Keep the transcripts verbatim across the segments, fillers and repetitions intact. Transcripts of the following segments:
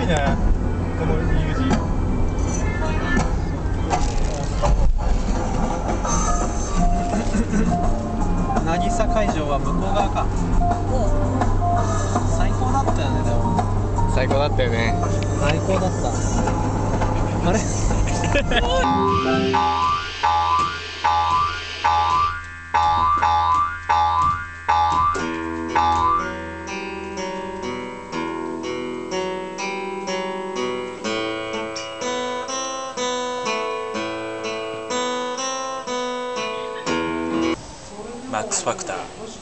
ね、この入り口。渚会場は向こう側か。最高だったよね。でも最高だったよね。 最高だった。あれマックスファクター。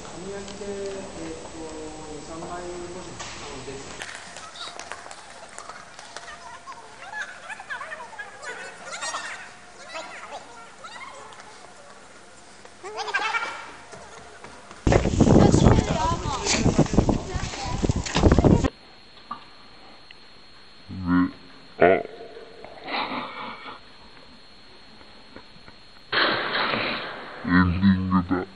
エンディングだ。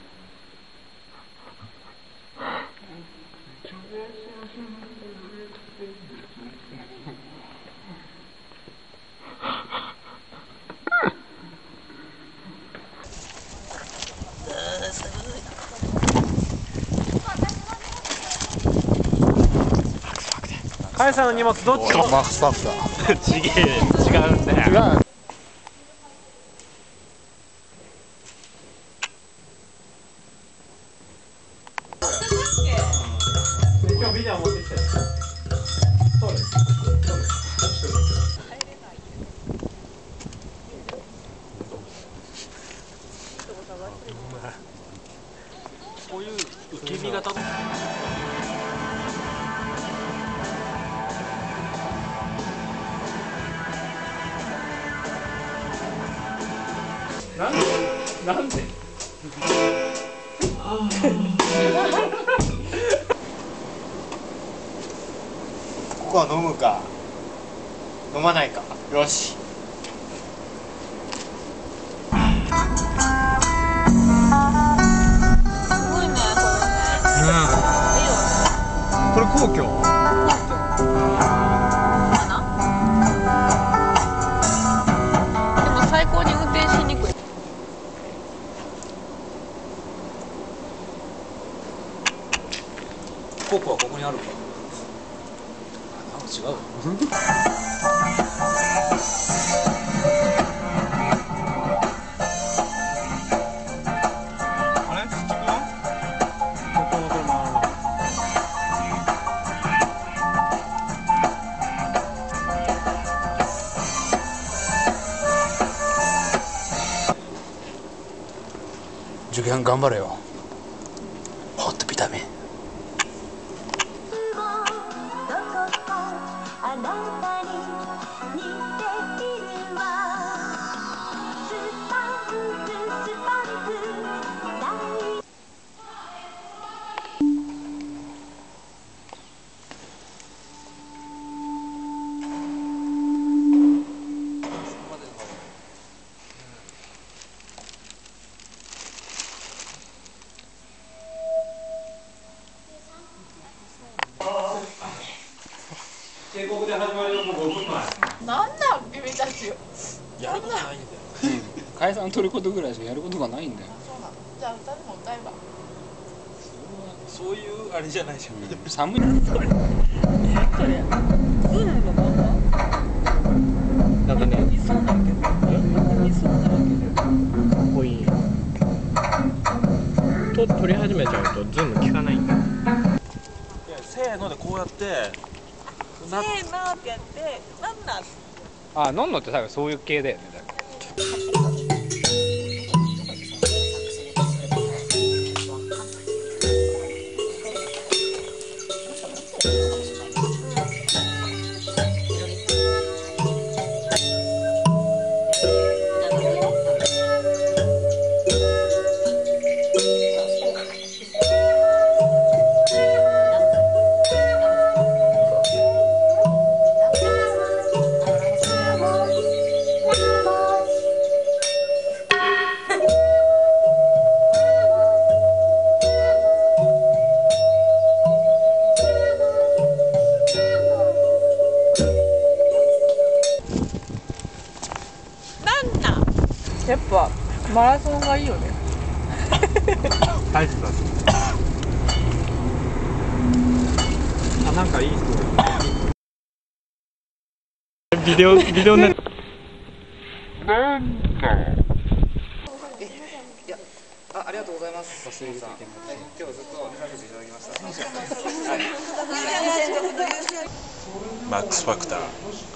カイさんの荷物どっち？ マックスファクター。 ちげえ、違うんだよ。 違う。 今日ビデオ持ってきて。そうです。 こういう受け身型の。 なんで？なんで？ ここは飲むか飲まないか。よし。 これ皇居。 最高に運転しにくい。 コークはここにあるか。あ、なんか違う。 あれ？スキップは？ここの車。 受験頑張れよ。ホットビタミン。 渓谷で始まるよ。もうごふんまえ。 なんだ君たち。 やることないんだよ。 解散取ることぐらいしかやることがないんだよ。 そうなの。じゃあ歌でも歌えば。 そういうあれじゃないじゃん。 寒い。 それ。それ。うんのまま。 なんかね、 いそうだけど。いそうだけど。 かっこいい。と撮り始めちゃうとズーム効かないんだよ。 いや、せーのでこうやって。 せーのってやってなんなん。 あ、のんのって多分そういう系だよね。 マラソンがいいよね。 大事だし。あ、なんかいい人。ビデオビデオね。 あ、ありがとうございます。今日ずっと見させていただきました。 マックスファクター。